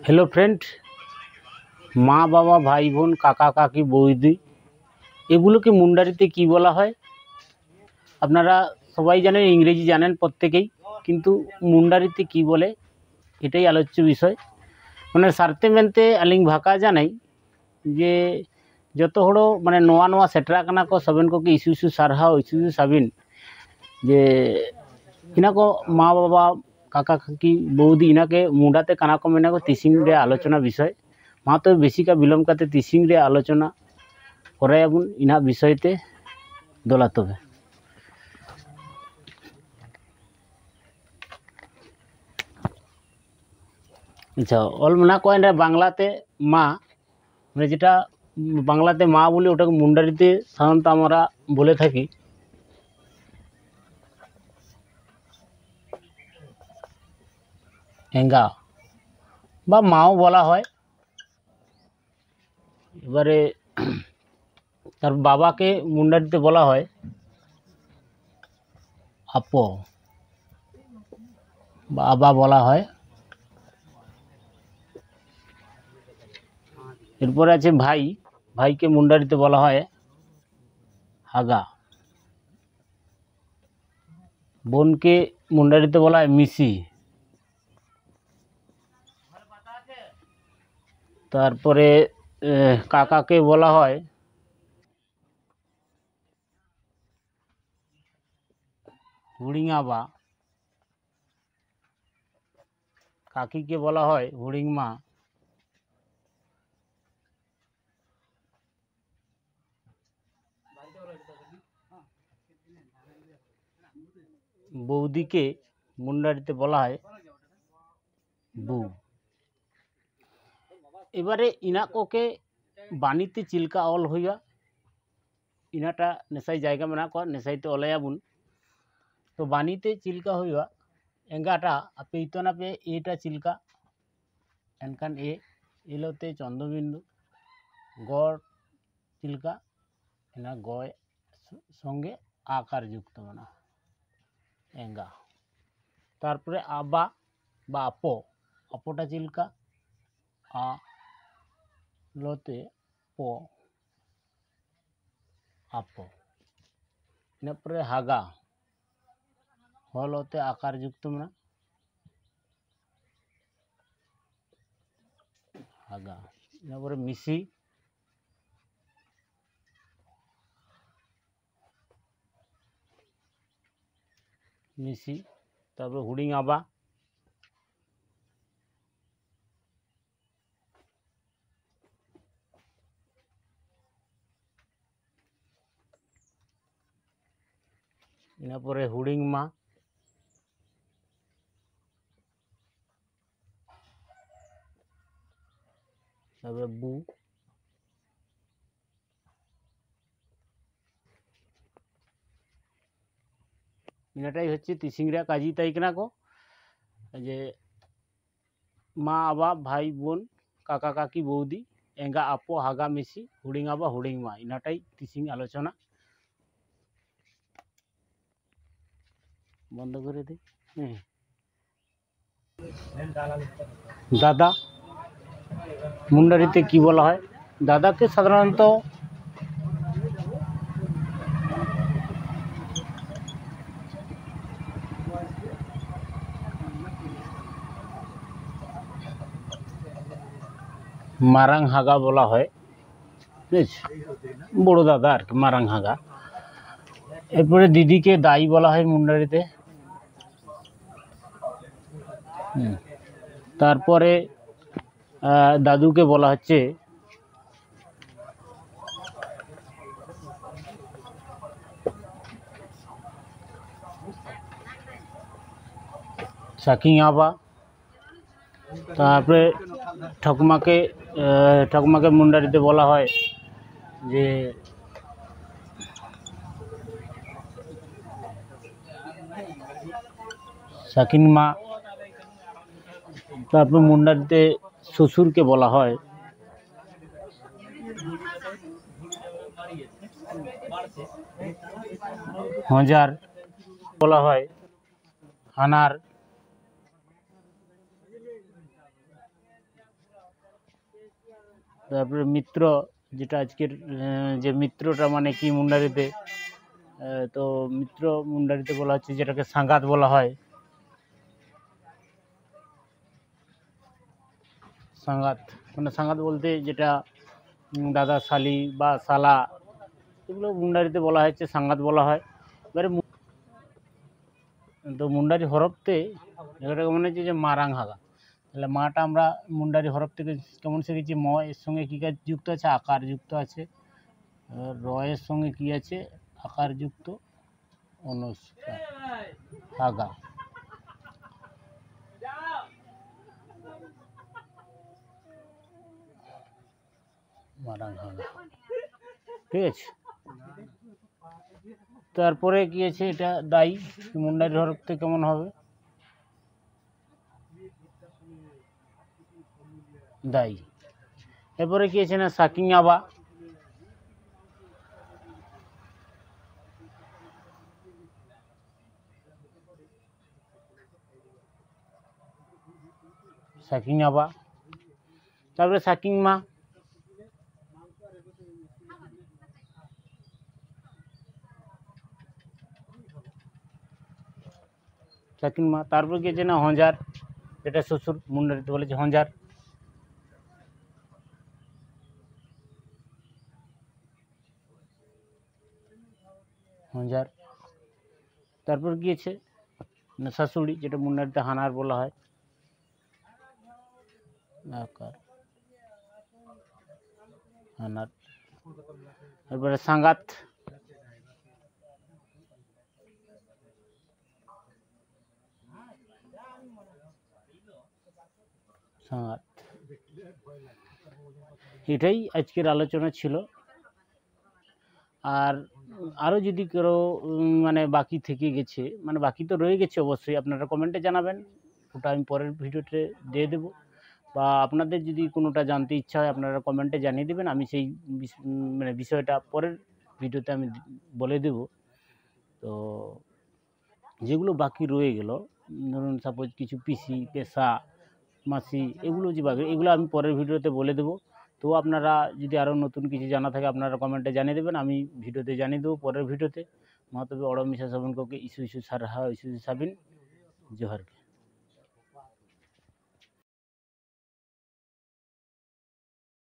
Hello friend, মা বাবা ভাই বোন কাকা কাকি বৌদি এগুলোকে মুন্ডারিতে কি বলা হয়? আপনারা সবাই জানেন, ইংরেজি জানেন প্রত্যেকেই, কিন্তু মুন্ডারিতে কি বলে এটাই আলোচ্য বিষয়। মানে সারতে মেনতে আলিং ভাকা জানাই যে যত হড়ো মানে নোয়া নোয়া সেटरा कना को सबन को कि इशू सारहाव इशू साबिन जे इना को माँ बाबा काका काकी बौदी इना के मुंडाते कना को मेना को तिसिंग रे आलोचना विषय मा तो बेसी का विलम्ब करते तिसिंग रे आलोचना करे अबुन इना विषयते दोला तबे। अच्छा ऑल मना को एंड बांग्लाते मा মানে যেটা বাংলাতে মা বলে ওটাকে মুন্ডারিতে সাধারণত আমরা বলে থাকি। এঙ্গা বা মাও বলা হয়। এবারে তার বাবাকে মুন্ডারিতে বলা হয় আপো, বাবা বলা হয়। এরপরে আছে ভাই, ভাইকে মুন্ডারিতে বলা হয় হাগা। বোনকে মুন্ডারিতে বলা হয় মিসি। তারপরে কাকাকে বলা হয় হুড়িঙাবা, কাকিকে বলা হয় হুড়িংমা। বৌদিকে মুন্ডারিতে বলা হয় বউ। এবারে ইনাকোকে বাণীতে চিলকা অল হইয়া ইনাটা নেশাই জায়গা মেনা কর নেশাইতে অলায়াবুন তো বাণীতে চিলকা হইয়া এঙ্গাটা আপে ইতনা पे এটা চিলকা এনকান এলোতে চন্দ্রবিন্দু গড় চিলকা এনা গয় সঙ্গে আকার যুক্ত মানা এঙ্গা। তারপরে আবা বা আপো, অপটা চিলকা আ লোতে প আপো। ইনাপরে হাগা হলতে আকার যুক্ত মানা হাগা। ইনাপরে মিসি, মিসি। তারপরে হুড়িং আবা, ইনাপরে হুড়িং মা, তারপরে বু। ইনাটাই হচ্ছে তিসিংরা কাজী তাই কেনা কো যে মা আবা ভাই বোন কাকা কাকি বৌদি এঙ্গা আপো হাগা মিসি হুড়িং আবা হুড়িং মা ইনাটাই তিসিং আলোচনা। বন্ধ করে দিই। দাদা মুন্ডারিতে কি বলা হয়? দাদাকে সাধারণত মারাং হাগা বলা হয়, বড় দাদা আর কি মারাং হাগা। এরপরে দিদিকে দাই বলা হয় মুন্ডারিতে। তারপরে দাদুকে বলা হচ্ছে সাকিং আবা। তারপরে ঠাকুমাকে মুন্ডারিতে বলা হয় যে সাকিন মা। তারপর মুন্ডারিতে শ্বশুরকে বলা হয় হজার, বলা হয় হানার। তারপরে মিত্র, যেটা আজকের যে মিত্রটা মানে কি মুন্ডারিতে, তো মিত্র মুন্ডারিতে বলা হচ্ছে যেটাকে সাঙ্গাত বলা হয়। সাঙ্গাত মানে সাঙ্গাত বলতে যেটা দাদা শালি বা শালা, এগুলো মুন্ডারিতে বলা হচ্ছে সাঙ্গাত বলা হয়। এবারে তো মুন্ডারি হরফতে এটাকে মনে হচ্ছে যে মারাং হাগা, তাহলে মাটা আমরা মুন্ডারি হরফ থেকে কেমন শিখেছি, ম এর সঙ্গে কী যুক্ত আছে, আকার যুক্ত আছে, র এর সঙ্গে কী আছে, আকার যুক্ত অনুস্কার হাগা। মারাং হাগা, ঠিক আছে। তারপরে কি আছে, এটা দাই, মুন্ডারি হরফ থেকে কেমন হবে, দাই। এরপরে কি আছে না সাকিং আবা, সাকিং আবা। তারপরে সাকিং মা, সাকিং মা। তারপর কি আছে না হঞ্জার, এটা শ্বশুর, মুন্ডারিতে বলেছে হঞ্জার, হঞ্জার। তারপর কি আছে না শাশুড়ি, যেটা মুন্ডারিতে হানার বলা হয়, আকার হানার। তারপরে সাঙ্গাত, সাঙ্গাত। এটাই আজকের আলোচনা ছিল। আর আরও যদি কেউ মানে বাকি থেকে গেছে, মানে বাকি তো রয়ে গেছে, অবশ্যই আপনারা কমেন্টে জানাবেন, ওটা আমি পরের ভিডিওতে দিয়ে দেবো। বা আপনাদের যদি কোনোটা জানতে ইচ্ছা হয় আপনারা কমেন্টে জানিয়ে দেবেন, আমি সেই মানে বিষয়টা পরের ভিডিওতে আমি বলে দেব। তো যেগুলো বাকি রয়ে গেল, ধরুন সাপোজ কিছু পিসি, পেশা, মাসি, এগুলো যে বাকি, এগুলো আমি পরের ভিডিওতে বলে দেবো। তো আপনারা যদি আরও নতুন কিছু জানা থাকে আপনারা কমেন্টে জানিয়ে দেবেন, আমি ভিডিওতে জানিয়ে দেবো পরের ভিডিওতে। মহাতবে অড়মিশা সাবিন কোকে ইস্যু সারহা ইস্যু সাবিন জোহার।